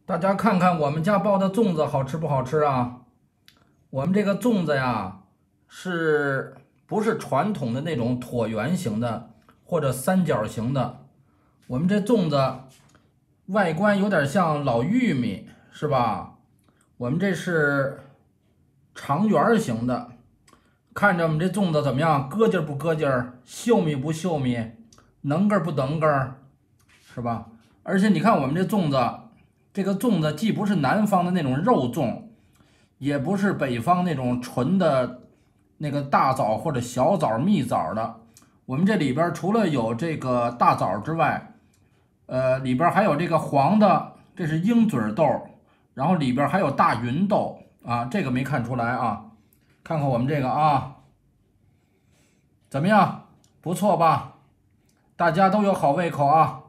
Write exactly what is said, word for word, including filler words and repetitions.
大家看看我们家包的粽子好吃不好吃啊？我们这个粽子呀，是不是传统的那种椭圆形的或者三角形的？我们这粽子外观有点像老玉米，是吧？我们这是长圆形的，看着我们这粽子怎么样？咯劲儿不咯劲儿？秀米不秀米？能根儿不能根儿？是吧？而且你看我们这粽子。这个粽子既不是南方的那种肉粽，也不是北方那种纯的那个大枣或者小枣、蜜枣的。我们这里边除了有这个大枣之外，呃，里边还有这个黄的，这是鹰嘴豆，然后里边还有大芸豆啊，这个没看出来啊。看看我们这个啊，怎么样？不错吧？大家都有好胃口啊。